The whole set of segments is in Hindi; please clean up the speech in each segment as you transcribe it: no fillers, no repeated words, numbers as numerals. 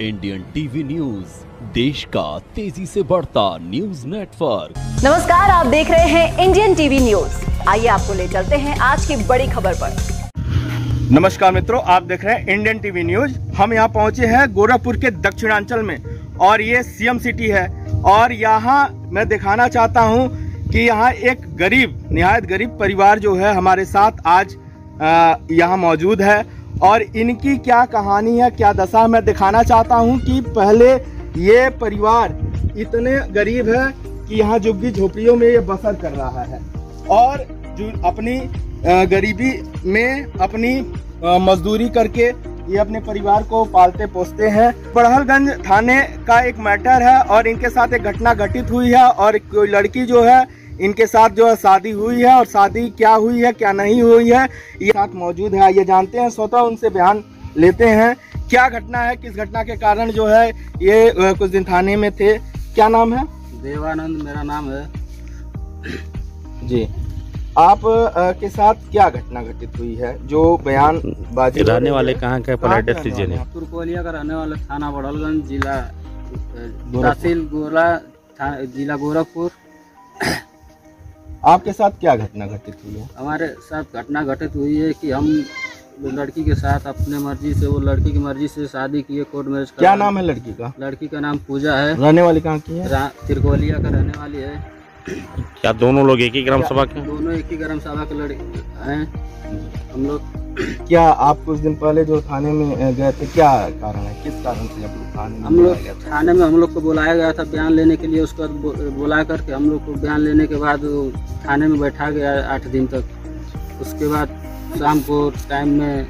इंडियन टीवी न्यूज, देश का तेजी से बढ़ता न्यूज नेटवर्क। नमस्कार, आप देख रहे हैं इंडियन टीवी न्यूज। आइए आपको ले चलते हैं आज की बड़ी खबर पर। नमस्कार मित्रों, आप देख रहे हैं इंडियन टीवी न्यूज। हम यहाँ पहुँचे हैं गोरखपुर के दक्षिणांचल में और ये सीएम सिटी है। और यहाँ मैं दिखाना चाहता हूँ कि यहाँ एक निहायत गरीब परिवार जो है हमारे साथ आज यहाँ मौजूद है और इनकी क्या कहानी है, क्या दशा, मैं दिखाना चाहता हूँ कि पहले ये परिवार इतने गरीब है कि यहाँ झुग्गी झोपड़ियों में ये बसर कर रहा है और जो अपनी गरीबी में अपनी मजदूरी करके ये अपने परिवार को पालते पोसते हैं। बड़हलगंज थाने का एक मैटर है और इनके साथ एक घटना घटित हुई है और कोई लड़की जो है इनके साथ जो है शादी हुई है और शादी क्या हुई है क्या नहीं हुई है ये साथ मौजूद है। ये जानते हैं, स्वतः उनसे बयान लेते हैं क्या घटना है, किस घटना के कारण जो है ये कुछ दिन थाने में थे। क्या नाम है? देवानंद मेरा नाम है जी। आप के साथ क्या घटना घटित हुई है जो बयान बाजी? रहने वाले कहाँ के एड्रेस लीजिए? तुर्कोलिया का रहने वाला, थाना बड़हलगंज, जिला तहसील गोला, जिला गोरखपुर। आपके साथ क्या घटना घटित हुई है? हमारे साथ घटना घटित हुई है कि हम लड़की के साथ अपने मर्जी से, वो लड़की की मर्जी से शादी किए, कोर्ट मैरिज। क्या नाम है लड़की का? लड़की का नाम पूजा है। रहने वाली कहाँ की है? तिरकोलिया का रहने वाली है। क्या दोनों लोग एक ही ग्राम सभा के? दोनों एक ही ग्राम सभा के लड़के हैं हम लोग। क्या आप कुछ दिन पहले जो थाने में गए थे, क्या कारण है, किस कारण से आप लोग थाने में? हम लोग थाने में हम लोग को बुलाया गया था बयान लेने के लिए। उसके बाद बुला करके हम लोग को बयान लेने के बाद थाने में बैठा गया 8 दिन तक। उसके बाद शाम को टाइम में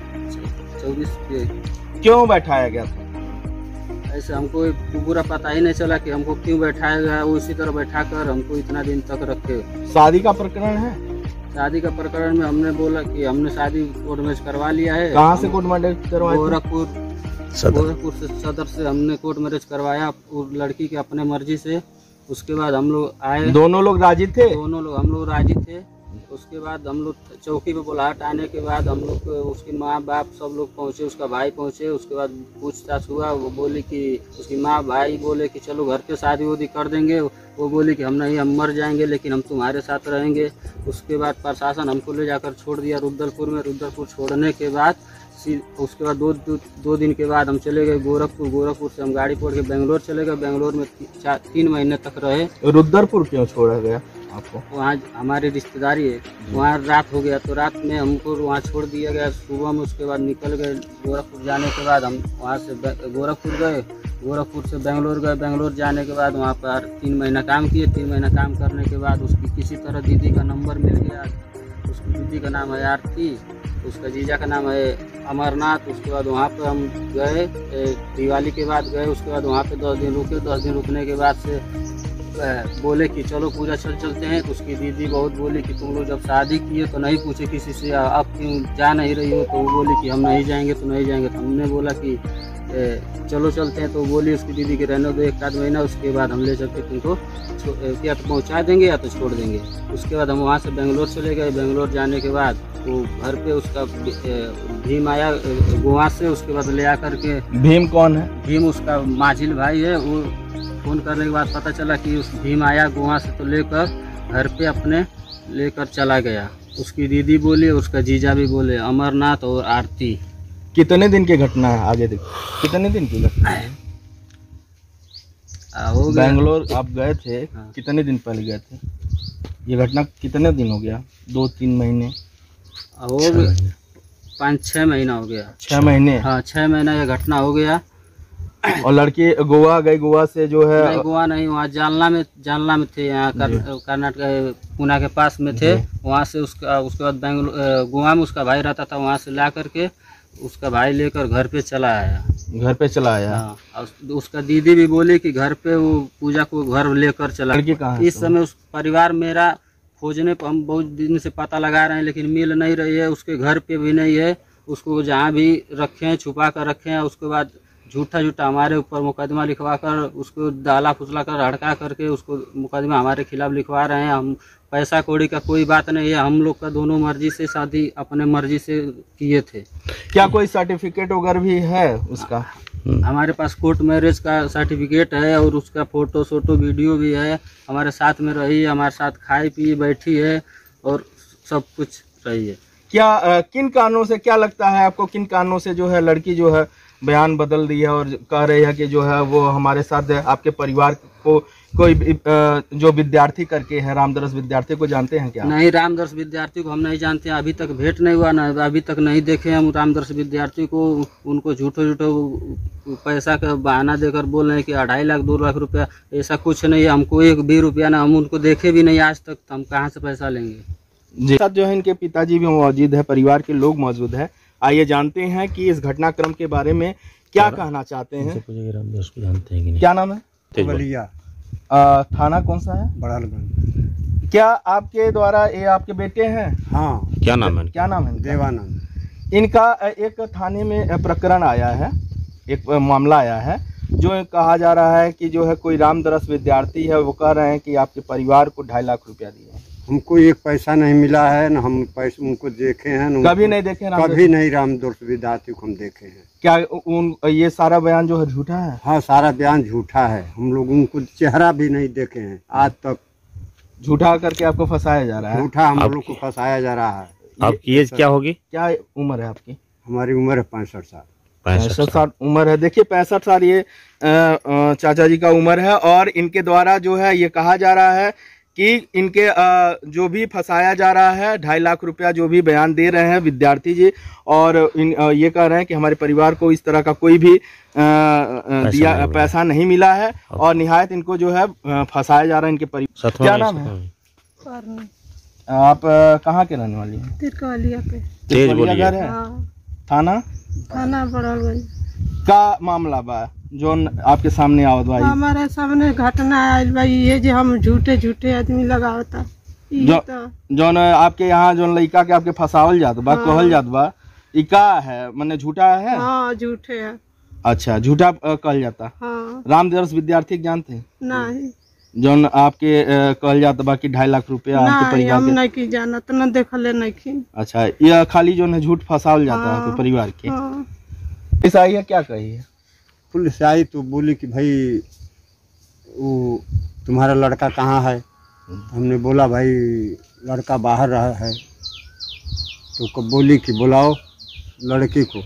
24 के। क्यों बैठाया गया था? ऐसे हमको पूरा पता ही नहीं चला कि हमको क्यों बैठाया गया। वो इसी तरह बैठा कर हमको इतना दिन तक रखे। शादी का प्रकरण है? शादी का प्रकरण में हमने बोला कि हमने शादी कोर्ट मैरिज करवा लिया है। कहाँ से कोर्ट मैरिज करवाया? गोरखपुर से सदर से हमने कोर्ट मैरिज करवाया लड़की के अपने मर्जी से। उसके बाद हम लोग आए। दोनों लोग राजी थे? दोनों लोग, हम लोग राजी थे। उसके बाद हम लोग चौकी पे बुलाहट आने के बाद हम लोग उसकी माँ बाप सब लोग पहुँचे, उसका भाई पहुँचे। उसके बाद पूछताछ हुआ। वो बोली कि उसकी माँ भाई बोले कि चलो घर पे शादी वादी कर देंगे। वो बोली कि हम नहीं, हम मर जाएंगे लेकिन हम तुम्हारे साथ रहेंगे। उसके बाद प्रशासन हमको ले जाकर छोड़ दिया रुद्रपुर में। रुद्रपुर छोड़ने के बाद उसके बाद दो दिन के बाद हम चले गए गोरखपुर। गोरखपुर से हम गाड़ी पकड़ के बेंगलोर चले गए। बेंगलोर में 3 महीने तक रहे। रुद्रपुर क्यों छोड़ा गया आपको? वहाँ हमारी रिश्तेदारी है, वहाँ रात हो गया तो रात में हमको वहाँ छोड़ दिया गया। सुबह में उसके बाद निकल गए। गोरखपुर जाने के बाद हम वहाँ से गोरखपुर गए। गोरखपुर से बेंगलोर गए। बेंगलोर जाने के बाद वहाँ पर 3 महीना काम किए। 3 महीना काम करने के बाद उसकी किसी तरह दीदी का नंबर मिल गया। उसकी दीदी का नाम है आरती, उसका जीजा का नाम है अमरनाथ। उसके बाद वहाँ पे हम गए, दिवाली के बाद गए। उसके बाद वहाँ पे 10 दिन रुके। 10 दिन रुकने के बाद से बोले कि चलो पूजा चलते हैं। तो उसकी दीदी बहुत बोली कि तुम लोग जब शादी किए तो नहीं पूछे किसी से, अब क्यों जा नहीं रही हो? तो वो बोली कि हम नहीं जाएंगे तो नहीं जाएंगे। तो हमने बोला कि चलो चलते हैं। तो बोली उसकी दीदी के रहने दो 1 आध महीना, उसके बाद हम ले चलते तुमको या तो पहुँचा देंगे या तो छोड़ देंगे। उसके बाद हम वहाँ से बेंगलोर चले गए। बेंगलोर जाने के बाद वो घर पे उसका भीम आया गोवा से। उसके बाद ले आकर के। भीम कौन है? भीम उसका माझिल भाई है। वो फ़ोन करने के बाद पता चला कि उस भीम आया गोवा से तो लेकर घर पे अपने लेकर चला गया। उसकी दीदी बोली, उसका जीजा भी बोले, अमरनाथ और आरती। कितने दिन की घटना है? आगे देखो, कितने दिन की घटना है? बेंगलोर आप गए थे? हाँ। कितने दिन पहले गए थे? ये घटना कितने दिन हो गया? 2-3 महीने हो गया? 5-6 महीना हो गया। 6 महीने? हाँ, 6 महीना ये घटना हो गया। और लड़की गोवा गई? गोवा से जो है नहीं, गोवा नहीं, वहाँ जालना में थे। यहाँ कर्नाटक पुणे के पास में थे। वहाँ से उसके बाद बेंगलोर गोवा में उसका भाई रहता था। वहाँ से ला करके उसका भाई लेकर घर पे चला आया। घर पे चला आया? हाँ। उसका दीदी भी बोली कि घर पे वो पूजा को घर लेकर चला। लड़की कहाँ है? इस समय उस परिवार मेरा खोजने पर हम बहुत दिन से पता लगा रहे हैं लेकिन मिल नहीं रही है। उसके घर पे भी नहीं है। उसको जहाँ भी रखे हैं छुपा कर रखे हैं। उसके बाद झूठा हमारे ऊपर मुकदमा लिखवा कर उसको डाला फुसला कर हड़का करके उसको मुकदमा हमारे खिलाफ लिखवा रहे हैं। हम पैसा कौड़ी का कोई बात नहीं है, हम लोग का दोनों मर्जी से शादी अपने मर्जी से किए थे। क्या कोई सर्टिफिकेट वगैरह भी है उसका? हमारे पास कोर्ट मैरिज का सर्टिफिकेट है और उसका फोटो सोटो वीडियो भी है। हमारे साथ में रही है, हमारे साथ खाई पी बैठी है और सब कुछ रही है। क्या किन कारणों से, क्या लगता है आपको, किन कारणों से जो है लड़की जो है बयान बदल दी है और कह रही है कि जो है वो हमारे साथ आपके परिवार को कोई जो विद्यार्थी करके है, रामदरस विद्यार्थी को जानते हैं क्या? नहीं, रामदरस विद्यार्थी को हम नहीं जानते हैं, अभी तक भेंट नहीं हुआ ना, अभी तक नहीं देखे हम रामदरस विद्यार्थी को। उनको झूठो पैसा का बहाना देकर बोल रहे हैं कि 2.5 लाख 2 लाख रुपया, ऐसा कुछ नहीं है। हमको 1 भी रुपया ना, हम उनको देखे भी नहीं आज तक, तो हम कहाँ से पैसा लेंगे। जी, साथ जो है इनके पिताजी भी मौजूद है, परिवार के लोग मौजूद है। आइए जानते हैं कि इस घटनाक्रम के बारे में क्या कहना चाहते हैं। रामदास को जानते हैं कि नहीं? क्या नाम है? बलिया, थाना कौन सा है? बड़ालगंज। क्या आपके द्वारा ये आपके बेटे हैं? हाँ। क्या नाम है? क्या नाम है? देवानंद। इनका एक थाने में प्रकरण आया है, एक मामला आया है जो कहा जा रहा है कि जो है कोई रामदरस विद्यार्थी है, वो कह रहे हैं कि आपके परिवार को 2.5 लाख रुपया दिए। हमको 1 पैसा नहीं मिला है, न हम पैसे उनको देखे हैं, कभी नहीं देखे? कभी नहीं रामदरस विद्यार्थी को हम देखे हैं। क्या ये सारा बयान जो है झूठा है? हाँ, सारा बयान झूठा है। हम लोग उनको चेहरा भी नहीं देखे हैं आज तक। झूठा करके आपको फंसाया जा रहा है? झूठा हम लोग को फंसाया जा रहा है। आपकी एज क्या होगी? क्या उम्र है आपकी? हमारी उम्र है 65 साल। 65 साल उम्र है। देखिए 65 साल ये चाचा जी का उम्र है और इनके द्वारा जो है ये कहा जा रहा है कि इनके जो भी फंसाया जा रहा है 2.5 लाख रुपया जो भी बयान दे रहे हैं विद्यार्थी जी, और ये कह रहे हैं कि हमारे परिवार को इस तरह का कोई भी पैसा नहीं मिला है और निहायत इनको जो है फंसाया जा रहा है इनके परिवार। क्या नाम है? आप कहाँ के रहने वाली हैं? तिरकलिया पे। तेज घर है? थाना बड़ालगंज का मामला बा जो आपके सामने आवत भाई? हमारे सामने घटना आयल भाई, ये जो हम झूठे आदमी लगावता जो आपके यहाँ जो लड़का के आपके फसावल जात बा, कहल जात बा, ई का है माने झूठा है? हाँ, झूठे है। अच्छा, झूठा कहल जाता। हाँ। रामदरस विद्यार्थी जानते हैं? नहीं। जो आपके कहल जाता बा कि 2.5 लाख रुपया आपके परिवार हम नहीं की जानत, न देखले नहीं की। अच्छा, यह खाली जो है झूठ फसावल जाता है आपके परिवार के। पुलिस आई है, क्या कही है? पुलिस आई तो बोली कि भाई वो तुम्हारा लड़का कहाँ है? हमने बोला भाई लड़का बाहर रहा है। तो कब बोली कि बुलाओ लड़की को।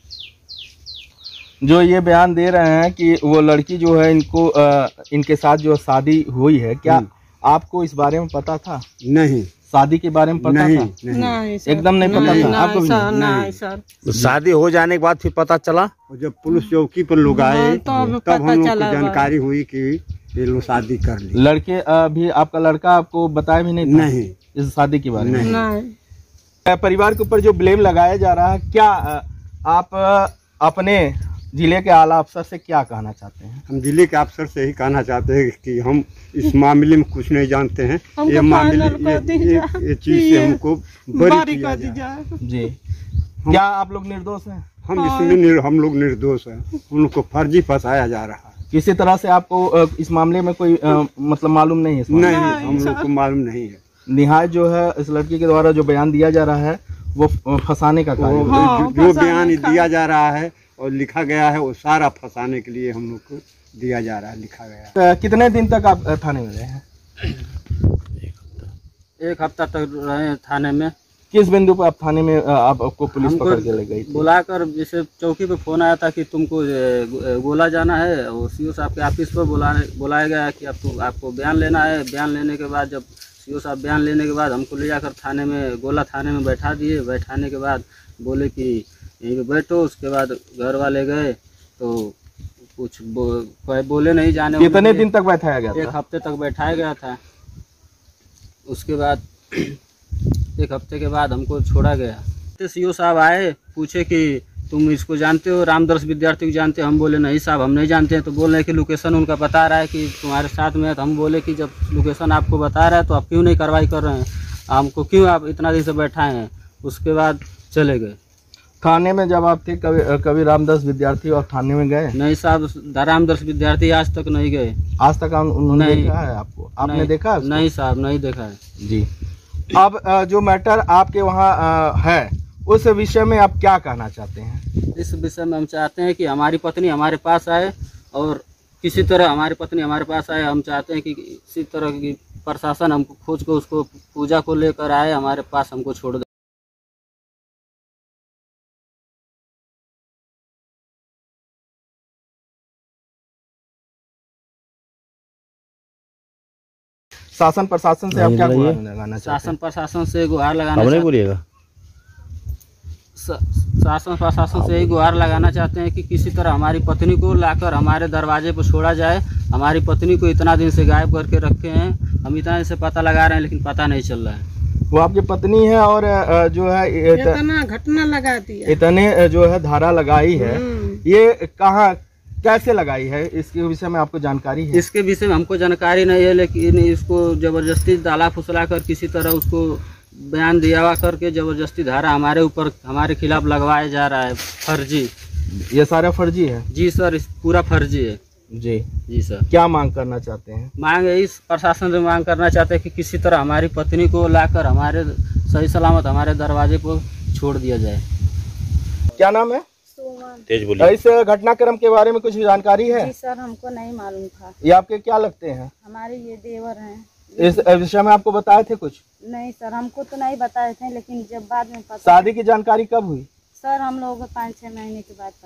जो ये बयान दे रहे हैं कि वो लड़की जो है इनको इनके साथ जो शादी हुई है, क्या आपको इस बारे में पता था? नहीं। शादी के बारे में पता नहीं, था? नहीं। एकदम नहीं पता था आपको भी? नहीं सर। तो शादी हो जाने के बाद फिर पता चला? और जब पुलिस चौकी पर लोग आए तब हम लोग को जानकारी हुई कि ये लोग शादी कर ली। लड़के भी आपका लड़का आपको बताया भी नहीं था? नहीं। इस शादी के बारे में? नहीं। परिवार के ऊपर जो ब्लेम लगाया जा रहा है, क्या आप अपने जिले के आला अफसर से क्या कहना चाहते हैं? हम जिले के अफसर से ही कहना चाहते हैं कि हम इस मामले में कुछ नहीं जानते हैं। ये मामले ये चीज से हमको बरी कर दी जाए। जी, क्या आप लोग निर्दोष हैं? हम इसमें हम लोग निर्दोष हैं। उनको फर्जी फंसाया जा रहा है। किसी तरह से आपको इस मामले में कोई मतलब मालूम नहीं है? नहीं, हम लोग को मालूम नहीं है। निहायत जो है इस लड़की के द्वारा जो बयान दिया जा रहा है वो फंसाने का कार्य, जो बयान दिया जा रहा है और लिखा गया है वो सारा फंसाने के लिए हम लोग को दिया जा रहा है, लिखा गया है। कितने दिन तक आप थाने में रहे हैं? 1 हफ्ता तक रहे थाने में। किस बिंदु पर आप थाने में आपको पुलिस पकड़ के ले गई थी? बुलाकर जैसे चौकी पे फोन आया था कि तुमको गोला जाना है और सीओ साहब के ऑफिस पर बुलाया गया कि आपको बयान लेना है। बयान लेने के बाद जब सीओ साहब बयान लेने के बाद हमको ले जाकर थाने में गोला थाने में बैठा दिए। बैठाने के बाद बोले कि यहीं पे बैठो। उसके बाद घर वाले गए तो कुछ बोले नहीं जाने। कितने दिन तक बैठाया गया था? 1 हफ्ते तक बैठाया गया था। उसके बाद 1 हफ्ते के बाद हमको छोड़ा गया। तो सीओ साहब आए, पूछे कि तुम इसको जानते हो, रामदरस विद्यार्थी को जानते हो? हम बोले नहीं साहब हम नहीं जानते हैं। तो बोल रहे कि लोकेशन उनका बता रहा है कि तुम्हारे साथ में है। तो हम बोले कि जब लोकेशन आपको बता रहा है तो आप क्यों नहीं कार्रवाई कर रहे हैं? हमको क्यों आप इतना दिन से बैठाए हैं? उसके बाद चले गए। थाने में जब आप थे कभी रामदरस विद्यार्थी और थाने में गए? नहीं साहब, रामदरस विद्यार्थी आज तक नहीं गए। आज तक उन्होंने देखा है आपको? आपने देखा? नहीं साहब, नहीं देखा है। जी, अब जो मैटर आपके वहाँ है उस विषय में आप क्या कहना चाहते हैं? इस विषय में हम चाहते हैं कि हमारी पत्नी हमारे पास आए और किसी तरह हमारी पत्नी हमारे पास आए। हम चाहते हैं कि किसी तरह की प्रशासन हमको खोज को उसको पूजा को लेकर आए, हमारे पास हमको छोड़ दे। शासन प्रशासन से आप क्या गुहार लगाना चाहते शासन प्रशासन से गुहार लगाना अब नहीं चाहते बोलिएगा। शासन प्रशासन से यही गुहार लगाना चाहते हैं कि किसी तरह हमारी पत्नी को लाकर हमारे दरवाजे पर छोड़ा जाए। हमारी पत्नी को इतना दिन से गायब करके रखे हैं, हम इतना दिन से पता लगा रहे हैं लेकिन पता नहीं चल रहा है। वो आपकी पत्नी है और जो है इतना घटना लगा दिया। इतने जो है धारा लगाई है, ये कहाँ कैसे लगाई है, इसके विषय में आपको जानकारी है? इसके विषय में हमको जानकारी नहीं है, लेकिन इसको जबरदस्ती डाला फुसला कर किसी तरह उसको बयान दिया करके जबरदस्ती धारा हमारे ऊपर हमारे खिलाफ लगवाया जा रहा है। फर्जी, ये सारा फर्जी है? जी सर, इस पूरा फर्जी है। जी सर। क्या मांग करना चाहते हैं? मांग इस प्रशासन से मांग करना चाहते हैं कि किसी तरह हमारी पत्नी को लाकर हमारे सही सलामत हमारे दरवाजे पर छोड़ दिया जाए। क्या नाम है? तेज बोलिए। इस घटनाक्रम के बारे में कुछ जानकारी है? जी सर, हमको नहीं मालूम था। ये आपके क्या लगते हैं? हमारे ये देवर हैं। इस विषय में आपको बताए थे कुछ? नहीं सर, हमको तो नहीं बताए थे, लेकिन जब बाद में पता। शादी की जानकारी कब हुई? सर हम लोगों को 5-6 महीने के बाद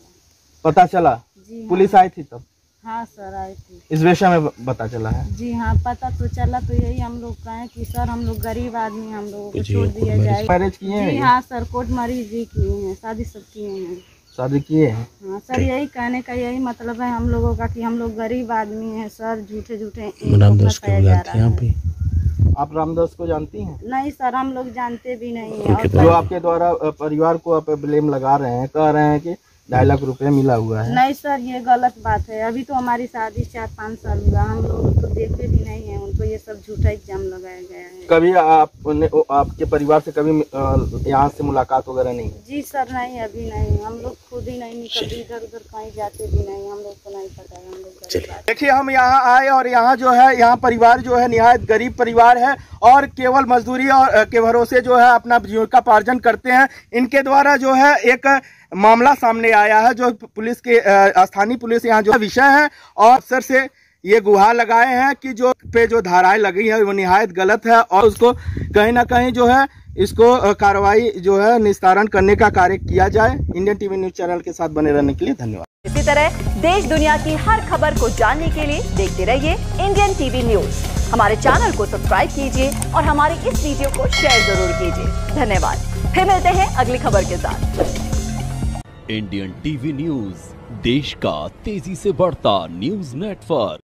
पता चला? जी हाँ। पुलिस आई थी तब? हाँ सर, आई थी। इस विषय में पता चला है? जी हाँ, पता तो चला। तो यही हम लोग कहें कि सर हम लोग गरीब आदमी, हम लोगों को छोड़ दिया जाए। मैरिज किए हैं? जी हाँ सर, कोर्ट मैरिज भी किए हैं, शादी सब किए हैं। शादी किए हैं? हाँ सर, यही कहने का यही मतलब है हम लोगों का कि हम लोग गरीब आदमी हैं सर। झूठे झूठे रामदास को बुलाते हैं यहाँ पे। आप रामदास को जानती हैं? नहीं सर, हम लोग जानते भी नहीं है। और जो आपके द्वारा परिवार को आप ब्लेम लगा रहे हैं, कह रहे हैं कि 2.5 लाख रुपए मिला हुआ है। नहीं सर, ये गलत बात है। अभी तो हमारी शादी 4-5 साल हुआ, हम लोग तो देखे भी नहीं है उनको। ये सब झूठा एग्जाम लगाया गया है। कभी आपके परिवार से कभी यहाँ से मुलाकात वगैरह नहीं? जी सर, नहीं, अभी नहीं। हम लोग खुद ही नहीं निकलते, इधर उधर कहीं जाते भी नहीं। हम लोग को नहीं पता है। हम लोग देखिए, हम यहाँ आए और यहाँ जो है, यहाँ परिवार जो है निहायत गरीब परिवार है और केवल मजदूरी और के भरोसे जो है अपना जीविकोपार्जन करते हैं। इनके द्वारा जो है एक मामला सामने आया है, जो पुलिस के स्थानीय पुलिस यहाँ जो विषय है और अफसर से ये गुहार लगाए हैं कि जो धाराएं लगी है वो निहायत गलत है और उसको कहीं ना कहीं जो है इसको कार्रवाई जो है निस्तारण करने का कार्य किया जाए। इंडियन टीवी न्यूज चैनल के साथ बने रहने के लिए धन्यवाद। इसी तरह देश दुनिया की हर खबर को जानने के लिए देखते रहिए इंडियन टीवी न्यूज। हमारे चैनल को सब्सक्राइब कीजिए और हमारी इस वीडियो को शेयर जरूर कीजिए। धन्यवाद। फिर मिलते हैं अगली खबर के साथ। इंडियन टीवी न्यूज, देश का तेजी से बढ़ता न्यूज नेटवर्क।